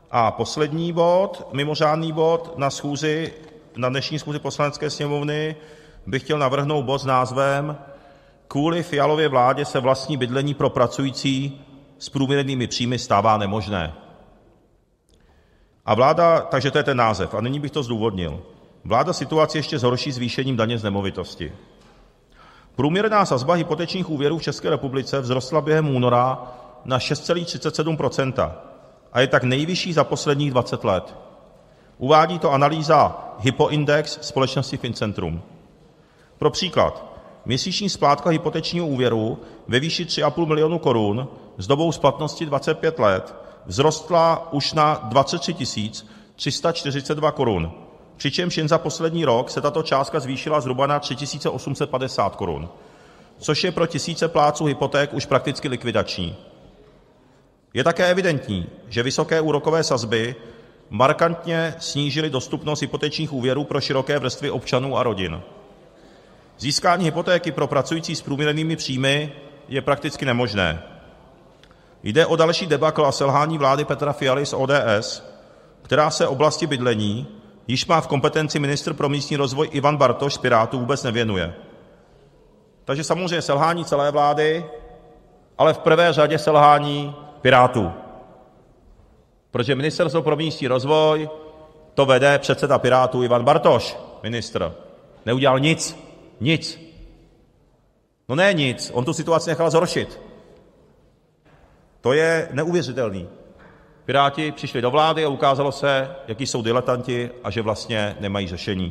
A poslední bod, mimořádný bod na dnešní schůzi Poslanecké sněmovny bych chtěl navrhnout bod s názvem Kvůli Fialově vládě se vlastní bydlení pro pracující s průměrnými příjmy stává nemožné. Takže to je ten název. A nyní bych to zdůvodnil. Vláda situaci ještě zhorší zvýšením daně z nemovitosti. Průměrná sazba hypotečních úvěrů v České republice vzrostla během února na 6,37% a je tak nejvyšší za posledních 20 let. Uvádí to analýza Hypoindex společnosti Fincentrum. Pro příklad, měsíční splátka hypotečního úvěru ve výši 3,5 milionu korun s dobou splatnosti 25 let vzrostla už na 23 342 korun, přičemž jen za poslední rok se tato částka zvýšila zhruba na 3 850 korun, což je pro tisíce plátců hypoték už prakticky likvidační. Je také evidentní, že vysoké úrokové sazby markantně snížily dostupnost hypotečních úvěrů pro široké vrstvy občanů a rodin. Získání hypotéky pro pracující s průměrnými příjmy je prakticky nemožné. Jde o další debakl a selhání vlády Petra Fialy z ODS, která se oblasti bydlení, již má v kompetenci ministr pro místní rozvoj Ivan Bartoš z Pirátů, vůbec nevěnuje. Takže samozřejmě selhání celé vlády, ale v prvé řadě selhání Pirátů. Protože ministerstvo pro místní rozvoj to vede předseda Pirátů Ivan Bartoš, ministr. Neudělal nic. No ne nic, on tu situaci nechal zhoršit. To je neuvěřitelný. Piráti přišli do vlády a ukázalo se, jaký jsou diletanti a že vlastně nemají řešení.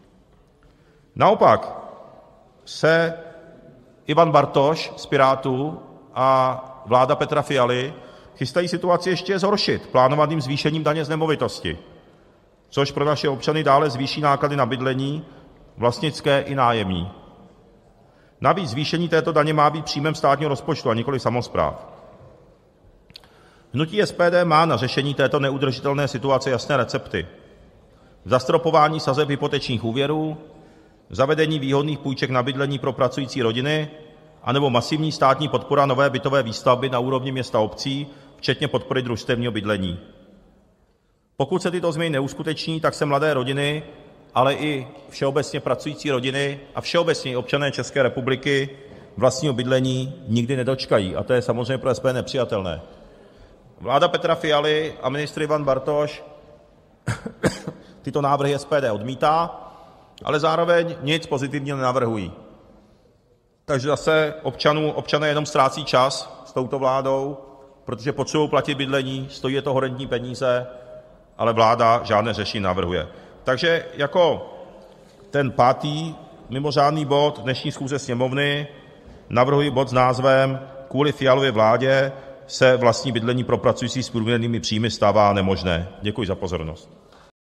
Naopak se Ivan Bartoš z Pirátů a vláda Petra Fialy chystají situaci ještě zhoršit plánovaným zvýšením daně z nemovitosti, což pro naše občany dále zvýší náklady na bydlení, vlastnické i nájemní. Navíc zvýšení této daně má být příjmem státního rozpočtu a nikoli samospráv. Hnutí SPD má na řešení této neudržitelné situace jasné recepty. Zastropování sazeb hypotečních úvěrů, zavedení výhodných půjček na bydlení pro pracující rodiny anebo masivní státní podpora nové bytové výstavby na úrovni měst a obcí, včetně podpory družstevního bydlení. Pokud se tyto změny neuskuteční, tak se mladé rodiny, ale i všeobecně pracující rodiny a všeobecně občané České republiky vlastního bydlení nikdy nedočkají. A to je samozřejmě pro SPD nepřijatelné. Vláda Petra Fialy a ministr Ivan Bartoš tyto návrhy SPD odmítá, ale zároveň nic pozitivního nenavrhují. Takže zase občané jenom ztrácí čas s touto vládou, protože potřebují platit bydlení, stojí je to horentní peníze, ale vláda žádné řešení navrhuje. Takže jako ten pátý mimořádný bod dnešní schůze Sněmovny navrhuji bod s názvem Kvůli Fialově vládě se vlastní bydlení pro pracující s průměrnými příjmy stává nemožné. Děkuji za pozornost.